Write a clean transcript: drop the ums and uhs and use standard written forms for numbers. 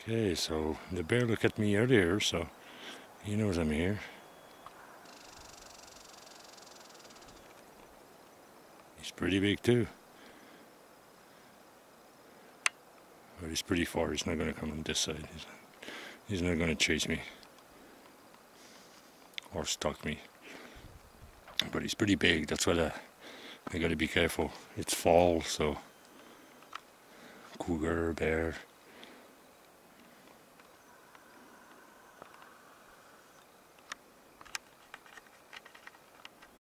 Okay, so the bear looked at me earlier, so he knows I'm here. He's pretty big too. But he's pretty far. He's not going to come on this side. He's not going to chase me or stalk me. But he's pretty big. That's why I got to be careful. It's fall, so cougar, bear.